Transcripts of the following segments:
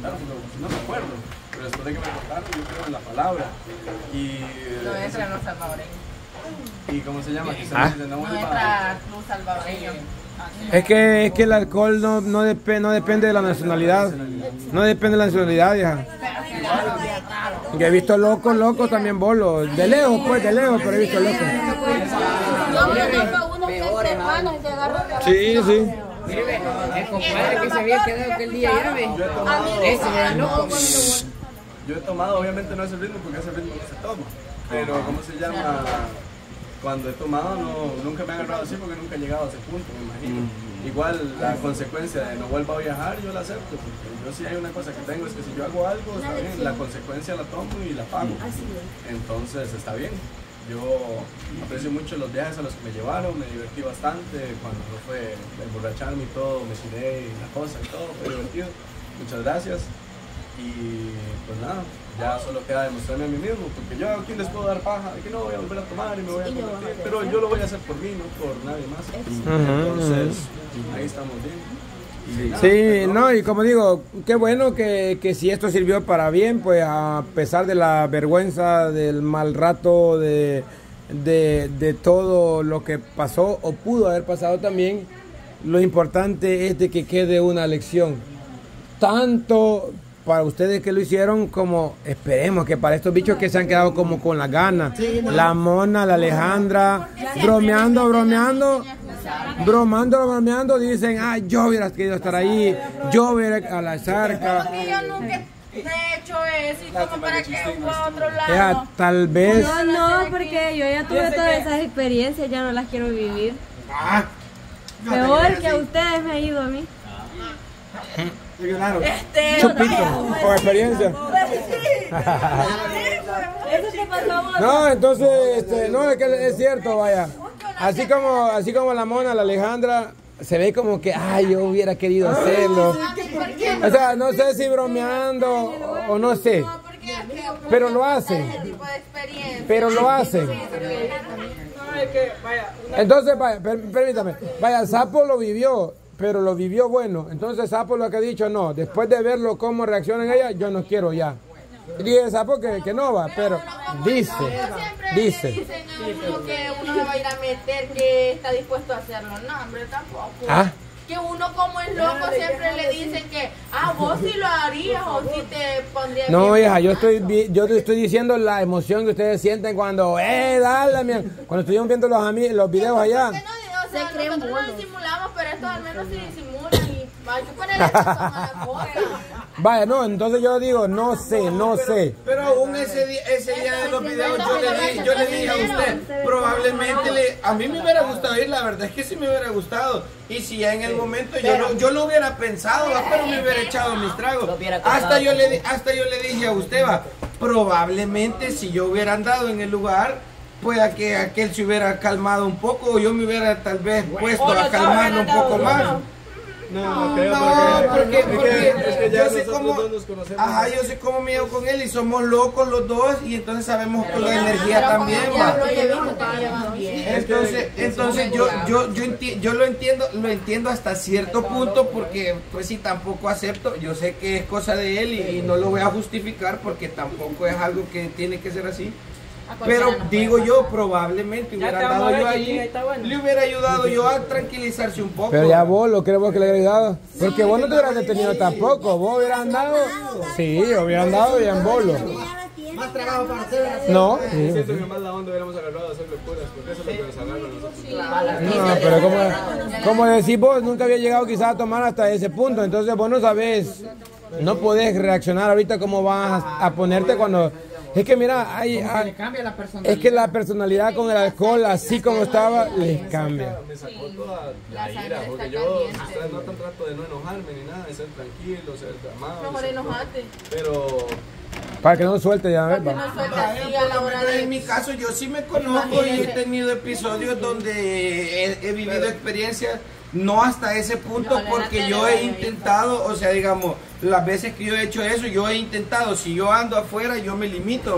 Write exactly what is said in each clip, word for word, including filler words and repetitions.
Claro, no me acuerdo, pero después de que me contaron, yo creo en la palabra. Y, no entra en los salvadoreños. ¿Y cómo se llama? ¿Ah? Dice, no, no entra club salvadoreño. Es que, es que el alcohol no, no, dep no depende de la nacionalidad. No depende de la nacionalidad, vieja. Yo he visto locos, locos también bolos. De lejos, pues, de lejos, pero he visto locos. Yo conozco unos que se hermanos y se agarran de la Sí, sí. Mire, el compadre que se había quedado aquel día ya ve. Ese era loco. Yo he tomado, obviamente no ese ritmo porque ese ritmo no se toma. Pero, ¿cómo se llama? Cuando he tomado, no, nunca me he agarrado así porque nunca he llegado a ese punto, me imagino. Mm. Igual la consecuencia de no vuelva a viajar, yo la acepto. Porque yo sí hay una cosa que tengo, es que si yo hago algo, está bien, la consecuencia la tomo y la pago. Entonces está bien. Yo aprecio mucho los viajes a los que me llevaron, me divertí bastante. Cuando no fue emborracharme y todo, me tiré y la cosa y todo, fue divertido. Muchas gracias. Y pues nada, ya solo queda demostrarme a mí mismo, porque yo aquí les puedo dar paja, de que no voy a volver a tomar y me voy a convertir, pero yo lo voy a hacer por mí, no por nadie más. Entonces, ahí estamos bien. Sí, no, y como digo, qué bueno que, que si esto sirvió para bien, pues a pesar de la vergüenza, del mal rato, de, de, de todo lo que pasó o pudo haber pasado también, lo importante es de que quede una lección. Tanto para ustedes que lo hicieron, como esperemos que para estos bichos que se han quedado como con las ganas, la Mona, la Alejandra, bromeando, bromeando, bromando, bromeando, dicen, ah, yo hubiera querido estar ahí, yo hubiera a la zarca. Yo nunca he hecho eso, y como para que hubo a otro lado. Ya, tal vez. No, no, porque yo ya tuve todas esas experiencias, ya no las quiero vivir. Peor que a ustedes me ha ido a mí. Este, Chupito, por experiencia. Eso te pasó a vos. No, entonces, este, no, es que es cierto, vaya. Así como, así como la Mona, la Alejandra, se ve como que, ay, yo hubiera querido hacerlo. O sea, no sé si bromeando o no sé. Pero lo hacen. Pero lo hacen. Entonces, vaya, per- permítame. Vaya, Sapo lo vivió, pero lo vivió bueno. Entonces Sapo lo que ha dicho, no, después de verlo cómo reacciona en ella, yo no quiero ya. Y dice Sapo que, que no va, pero dice, dice. Dicen a uno que uno se va a ir a meter, que está dispuesto a hacerlo. No, hombre, tampoco. Ah. Que uno como es loco siempre le dicen que, ah, vos sí lo harías o sí te pondrías. No, bien. hija, yo estoy, vi- yo te estoy diciendo la emoción que ustedes sienten cuando, eh, dale, mi- cuando estuvieron viendo los, ami- los videos allá. Que no, o sea, Se creen nosotros no buenos. disimulamos, pero estos al menos sí disimulan y hay que ponerle atención a la cosa. Vaya, no, entonces yo digo, no sé, no sé. Pero aún ese día, ese día de los videos yo le, di, yo le dije a usted, probablemente le, a mí me hubiera gustado ir, la verdad es que sí me hubiera gustado. Y si ya en el momento yo lo, yo lo hubiera pensado, va, pero me hubiera echado mis tragos. Hasta yo le, di- hasta yo le dije a usted, va, probablemente si yo hubiera andado en el lugar, pueda que aquel se hubiera calmado un poco, o yo me hubiera tal vez puesto a calmarlo un poco más. No, no creo, No, porque, porque, porque es que, es que ya yo sé nosotros cómo, dos nos conocemos. ajá, yo sé cómo me llevo con él y somos locos los dos y entonces sabemos con la energía también, va. Entonces, entonces yo, yo, yo, enti- yo lo entiendo, lo entiendo hasta cierto punto porque pues si tampoco acepto, yo sé que es cosa de él y, y no lo voy a justificar porque tampoco es algo que tiene que ser así. Pero digo yo, probablemente hubiera andado yo ahí, le hubiera ayudado yo a tranquilizarse un poco. Pero ya vos, lo creo vos que le hubiera ayudado. Porque vos no te hubieras detenido tampoco. Vos hubieras andado. Sí, hubiera andado y en bolo. Más trabajo para hacer. No. Siento que más la onda hubiéramos agarrado a hacer locuras, porque eso es lo que nos agarra a nosotros. No, pero como, como decís vos, nunca había llegado quizás a tomar hasta ese punto. Entonces vos no sabés, no podés reaccionar ahorita cómo vas a ponerte cuando... Es que mira, hay, hay- Cambia la personalidad. es que la personalidad con el alcohol, así como estaba, les cambia. Me sacó toda la ira, porque yo, si ustedes notan, trato de no enojarme ni nada, de ser tranquilo, ser amable. Mejor ser- enojate. Pero Para que no suelte ya, Que ¿verdad? no suelta así a la hora Pero en de... mi caso yo sí me conozco y he tenido episodios donde he, he vivido experiencias, no hasta ese punto porque yo he intentado, o sea, digamos, las veces que yo he hecho eso, yo he intentado, si yo ando afuera yo me limito, ¿verdad?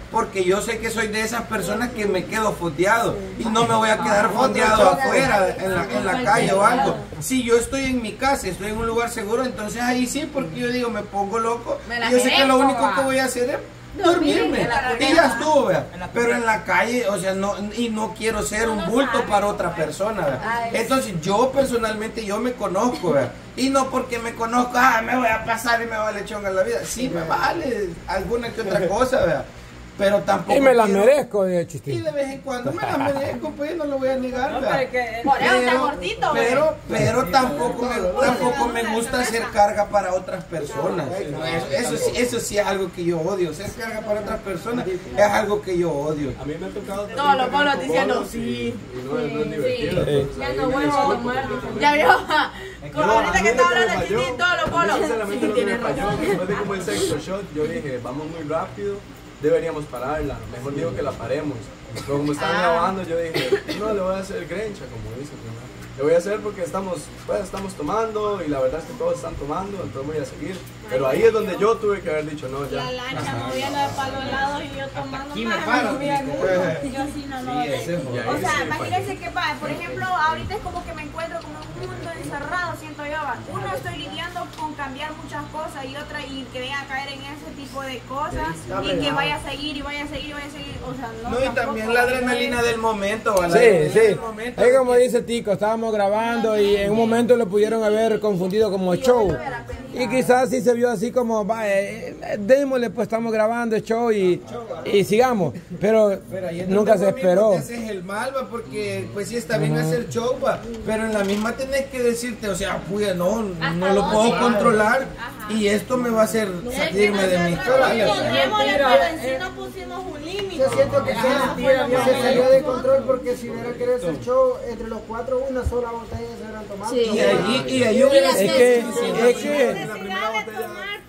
porque yo sé que soy de esas personas que me quedo fondeado y no me voy a quedar fondeado afuera, en la, en la calle o algo. Si yo estoy en mi casa, estoy en un lugar seguro, entonces ahí sí, porque yo digo, me pongo loco y yo sé que lo único que voy a hacer es dormirme y ya estuvo, ¿verdad? Pero en la calle, o sea, no, y no quiero ser un bulto para otra persona, ¿verdad? Entonces yo personalmente, yo me conozco, ¿verdad? Y no porque me conozco, ah, me voy a pasar y me vale chonga la vida. Sí, me vale alguna que otra cosa, ¿verdad? Pero tampoco. Y me la quiero, merezco, de chiste. y de vez en cuando me la merezco, pues no lo voy a negar, No, ¿verdad? pero que- por eso está gordito, pero, ¿verdad? pero tampoco me, tampoco me gusta ser carga para otras personas. Eso, eso, sí, eso sí es algo que yo odio. Ser carga para otras personas es algo que yo odio. A mí me ha tocado. Todos los polos diciendo sí. Y no, es- no es divertido. Sí. Entonces, Ya ahí no me vuelvo a disculpo. tomar. Ya vio. No, Ahorita a que mí está lo que me hablando de falló- Titi, todos los a mí polos. sinceramente Sí, lo que me tiene falló, razón. después de como el sexto shot, yo dije, vamos muy rápido, deberíamos pararla. Mejor digo que la paremos. Pero como estaban Ah. grabando, yo dije, no, le voy a hacer grencha, como dicen. ¿no? Le voy a hacer porque estamos, pues, estamos tomando y la verdad es que todos están tomando, entonces voy a seguir. Pero ahí es donde yo tuve que haber dicho, no, ya. La lancha moviendo de palo helado y yo tomando Aquí me más, paro, moviendo. Cristo. Yo sí no lo Sí, ese es Y ahí O sí sea, me imagínense que va, por ejemplo, ahorita es como que me encuentro como en un mundo encerrado, siento yo. va. Uno, estoy lidiando con cambiar muchas cosas y otra, y que venga a caer en ese tipo de cosas y que vaya a seguir y vaya a seguir y vaya a seguir. O sea, no. No, y tampoco, también la adrenalina del momento, ¿verdad? La Sí, adrenalina sí. del momento. Es como dice Tico, estábamos grabando y en un momento lo pudieron haber confundido como show. Y quizás sí se vio así como, va, eh, eh, démosle, pues estamos grabando show y, y sigamos. Pero Pero ahí es nunca donde se mismo esperó. te haces el mal, va, porque pues sí está bien hacer show, va, pero en la misma tenés que decirte, o sea, puya, no, no lo puedo controlar y esto me va a hacer salirme de mis cabales. Pongámosle, pero en sí no pusimos un límite. Yo siento que se, se salió de control porque si hubiera querido hacer show entre los cuatro, una sola botella se hubieran tomado. Sí. Y allí, y allí hubiera Es que, es que, Necesidad de tomar,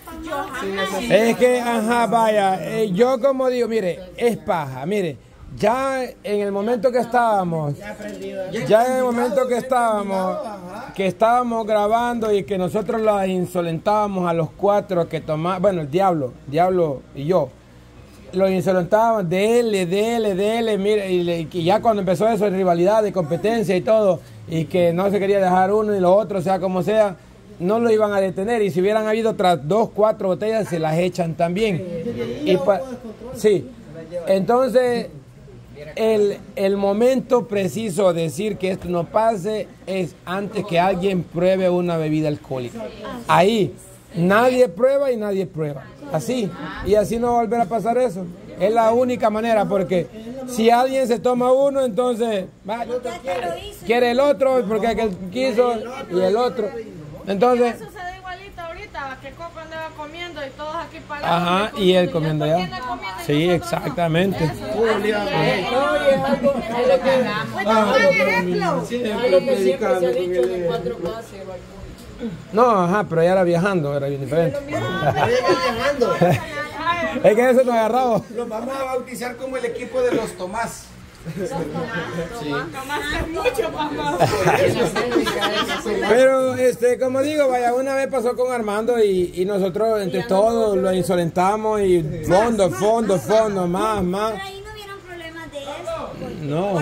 pues, famoso. es que, ajá, vaya, eh, yo como digo, mire, es paja, mire, ya en el momento que estábamos, ya en el momento que estábamos, que estábamos grabando y que nosotros la insolentábamos a los cuatro que tomamos, bueno, el Diablo, Diablo y yo, lo insolentábamos, dele, dele, dele, mire, y, le- y ya cuando empezó eso, de rivalidad, de competencia y todo, y que no se quería dejar uno y lo otro, sea como sea, no lo iban a detener, y si hubieran habido otras dos, cuatro botellas, se las echan también. Y pa- sí, entonces, el, el momento preciso de decir que esto no pase es antes que alguien pruebe una bebida alcohólica. Ahí, nadie prueba y nadie prueba. Así, y así no va a volver a pasar eso. Es la única manera, porque si alguien se toma uno, entonces va, quiere el otro, porque aquel quiso, y el otro. Entonces, Eso sucede igualito ahorita, que Coco andaba comiendo y todos aquí parados. ajá, y él comiendo ¿Quién ya. anda comiendo y Sí, nosotros no? exactamente. No, ajá, pero ella era viajando, era bien diferente. viajando. Es que eso nos agarraba. Los vamos a bautizar como el equipo de los Tomás. Pero, este, como digo, vaya, una vez pasó con Armando y, y nosotros entre todos lo insolentamos y fondo, fondo, fondo, más, más. Pero ahí no vieron problemas de eso. No,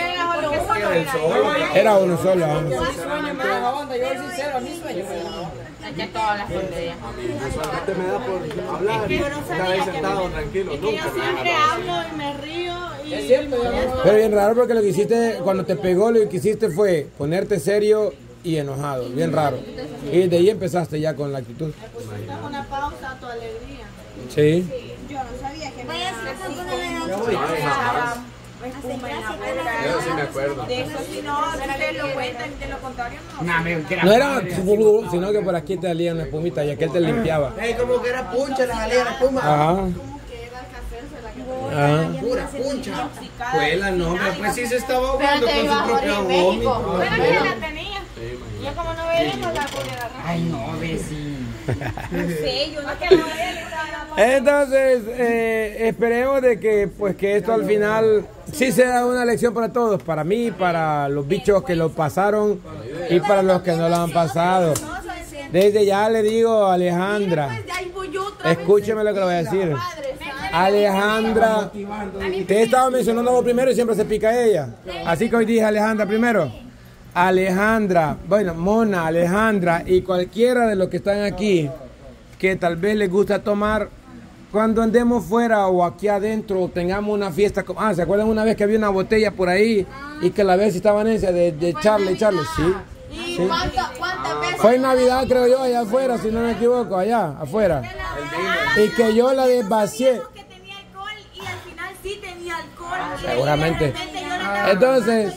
El era uno solo. ¿ah? Sueño me daba onda, yo soy sincero, a mí sueño me daba onda. Aquí todas las botellas. Usualmente me da por hablar y estar ahí sentado tranquilo. Es que yo Nunca me siempre da. hablo y me río y... Es cierto, yo no- Pero bien raro porque lo que hiciste, cuando te pegó, lo que hiciste fue ponerte serio y enojado, bien raro. Y de ahí empezaste ya con la actitud. Pusiste una pausa a tu alegría. Sí. Yo no sabía que me Vaya a ser con una Ay, jamás. espuma en la Yo sí me acuerdo. De eso si no, ustedes lo cuentan, de lo contrario no. Nah, me- que era No era, padre. sino que por aquí te salía una espumita y aquel te limpiaba. Es como que era puncha, la salía la espuma. Ajá. Como que era el café, se la que Ajá. Pura puncha. Huela, no, pero pues sí se estaba ahogando Pero te con iba a su propio morir en México. vómito. Bueno, que la tenía. Yo como no veía, pues la podía agarrar. Ay, no, vecino. No sé, yo no que no veía, le estaba dando. Entonces, eh, esperemos de que pues que esto al final sí sea una lección para todos, para mí, para los bichos que lo pasaron y para los que no lo han pasado. Desde ya le digo a Alejandra, Pues ahí voy yo otra vez. escúcheme lo que le voy a decir. Padre Santo. Alejandra, te he estado mencionando vos primero y siempre se pica ella. Así que hoy dije Alejandra primero. Alejandra, bueno, Mona, Alejandra y cualquiera de los que están aquí que tal vez les gusta tomar, cuando andemos fuera o aquí adentro, tengamos una fiesta. Ah, ¿se acuerdan una vez que había una botella por ahí y que la vez estaban en esa de, de echarle, echarle? Sí. ¿Y sí. cuántas veces? Fue en Navidad, creo yo, allá afuera, si no me equivoco, allá afuera. Y que yo la desvacié. Que tenía alcohol y al final sí tenía alcohol. Seguramente. Entonces,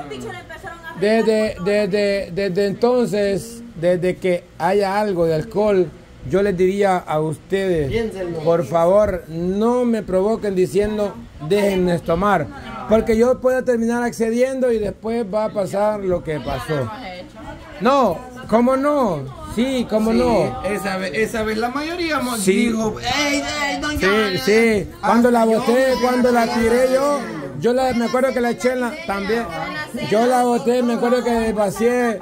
desde, desde, desde entonces, desde que haya algo de alcohol, yo les diría a ustedes, por favor, no me provoquen diciendo, déjenme tomar, porque yo puedo terminar accediendo y después va a pasar lo que pasó. No, ¿cómo no? Sí, ¿cómo sí, no? Esa vez, esa vez la mayoría sí. dijo, ey, ey, don sí, sí, cuando la boté, cuando la tiré yo, yo la, me acuerdo que la eché en la, también, yo la boté, me acuerdo que vacié.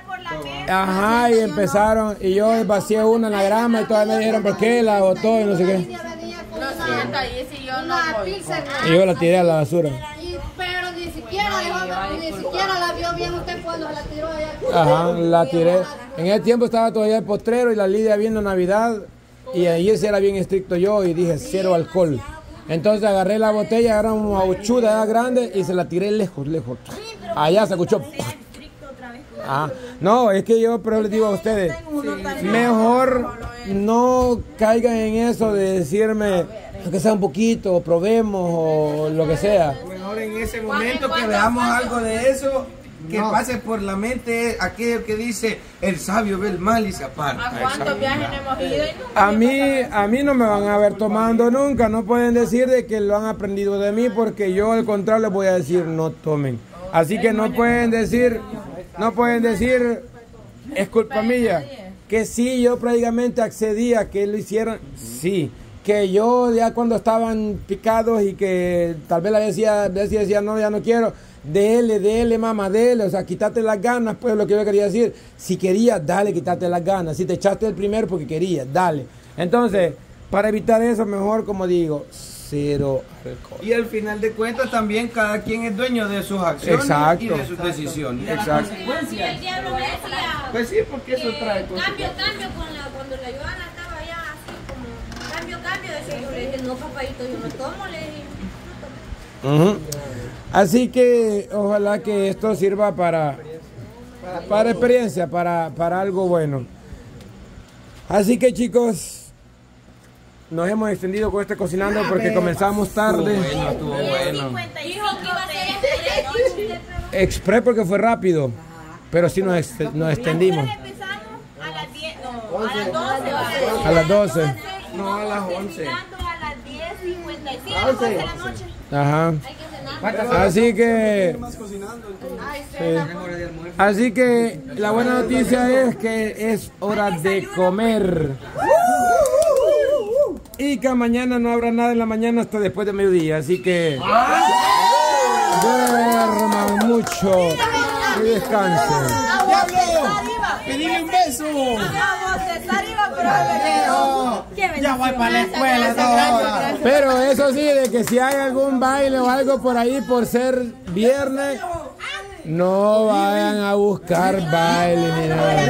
Ajá, y empezaron, y yo vacié una en la grama y todas me dijeron por qué la botó y no sé qué. Lo siento, ahí si yo no voy. Y yo la tiré a la basura. Pero ni siquiera, ni siquiera la vio bien usted cuando la tiró allá. Ajá, la tiré. En ese tiempo estaba todavía el postrero y la Lidia viendo Navidad y ahí sí era bien estricto yo y dije cero alcohol. Entonces agarré la botella, era una huchuda grande y se la tiré lejos, lejos. Allá se escuchó. Ah, no, es que yo pero les digo a ustedes, mejor no caigan en eso de decirme que sea un poquito, probemos o lo que sea. Mejor en ese momento que veamos algo de eso, que no pase por la mente aquello que dice el sabio ve el mal y se aparta. ¿A cuántos viajes hemos ido? A mí, a mí no me van a ver tomando nunca, no pueden decir de que lo han aprendido de mí porque yo al contrario les voy a decir no tomen. Así que no pueden decir... No pueden decir, es culpa mía, que sí, yo prácticamente accedí a que lo hicieran, sí, que yo ya cuando estaban picados y que tal vez la decía, decía, decía no, ya no quiero, dele, dele, mamá, dele, o sea, quítate las ganas, pues lo que yo quería decir, si querías, dale, quítate las ganas, si te echaste el primero porque querías, dale. Entonces, para evitar eso, mejor como digo, cero alcohol. Y al final de cuentas también cada quien es dueño de sus acciones. Exacto. Y de sus decisiones. Exacto. Y el diablo me decía, pues sí, porque eso trae cosas. cambio, cambio, con la, cuando la Joana estaba allá así como, cambio, cambio, decía yo, le dije, no papadito, yo no tomo, le dije, no tomo. Uh-huh. Así que ojalá que esto sirva para, para experiencia, para, para algo bueno. Así que chicos, nos hemos extendido con este cocinando porque comenzamos tarde. Estuvo bueno, estuvo bueno. Express porque fue rápido, pero sí nos, ex nos extendimos. Empezamos a las diez, no, a las doce. A las doce. No, a las once. A las diez cincuenta y cinco, a las once de la noche. Ajá. Así que, sí. Así que la buena noticia es que es hora de comer. Y que mañana no habrá nada en la mañana hasta después de mediodía, así que duerman mucho y descansen. ¡Pedile un beso! Ya voy para la escuela. Pero eso sí, de que si hay algún baile o algo por ahí por ser viernes, no vayan a buscar baile ni nada.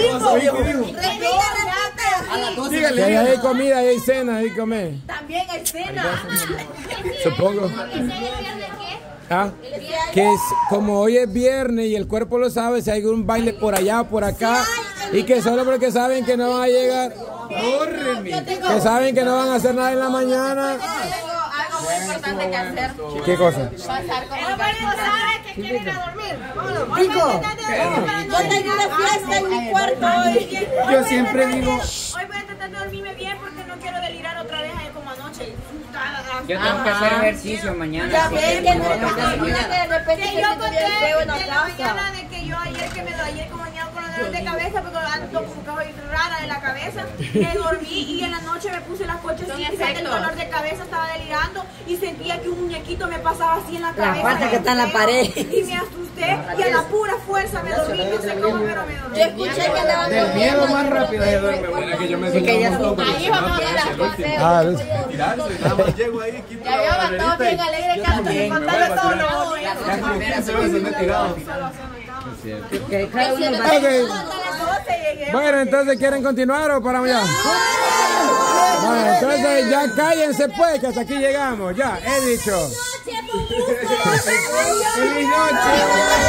Que ahí hay comida, ahí hay cena, ahí come. También hay cena. Supongo. ¿Ah? Que es, como hoy es viernes y el cuerpo lo sabe, si hay un baile por allá o por acá, y que solo porque saben que no van a llegar, que saben que no van a hacer nada en la mañana. Algo muy importante que hacer. ¿Qué cosa? Pasar con el que quieren ir a dormir. Rico. Yo tengo una fiesta en mi cuarto hoy. Yo siempre digo, Hoy voy a tratar de dormirme bien porque no quiero delirar otra vez ahí como anoche. Yo tengo que hacer ejercicio mañana. Ya así ves que que no no voy a pasar de repente Que se yo siente conté bien feo en de la la casa. mañana de que yo ayer que me ayer como mañana con la dolor de cabeza porque ando como que soy rara de la cabeza. Me dormí y en la noche me puse las colchecitas y el dolor de cabeza, estaba delirando y sentía que un muñequito me pasaba así en la cabeza. La pata que está en la pared. Y me asusté y a la pura fuerza me dormí, no sé cómo, pero me dormí. Yo escuché que andaban Del miedo más rápido se duerme. Mira que yo me siento un montón con Ahí vamos a las cosas. Ah, tirarse, nada más llego ahí, quito Ya la había barrerita estado bien y alegre canto y contarle todo lo bonito. ya como quince veces me he tirado. Que cada uno va Ok. Bueno, entonces, ¿quieren continuar o paramos ya? Bueno, entonces ya cállense pues, que hasta aquí llegamos. Ya, he dicho. Noche, con gusto. ¡Feliz noche!